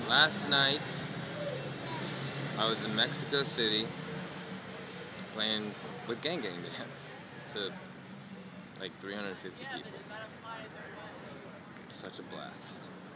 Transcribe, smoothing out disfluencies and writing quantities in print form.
Last night, I was in Mexico City playing with gang dance to like 350 people. Such a blast.